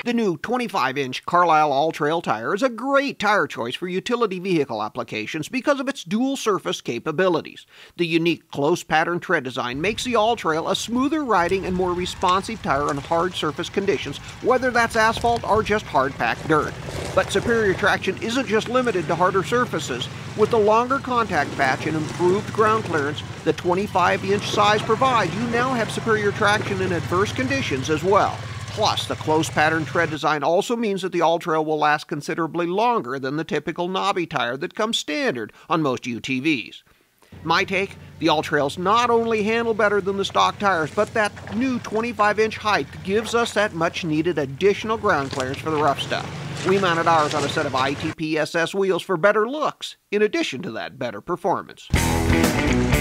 The new 25-inch Carlisle all-trail tire is a great tire choice for utility vehicle applications because of its dual-surface capabilities. The unique close-pattern tread design makes the all-trail a smoother riding and more responsive tire on hard surface conditions, whether that's asphalt or just hard-packed dirt. But superior traction isn't just limited to harder surfaces. With the longer contact patch and improved ground clearance the 25-inch size provides, you now have superior traction in adverse conditions as well. Plus, the close pattern tread design also means that the all-trail will last considerably longer than the typical knobby tire that comes standard on most UTVs. My take, the all-trails not only handle better than the stock tires, but that new 25-inch height gives us that much-needed additional ground clearance for the rough stuff. We mounted ours on a set of ITP SS wheels for better looks, in addition to that better performance.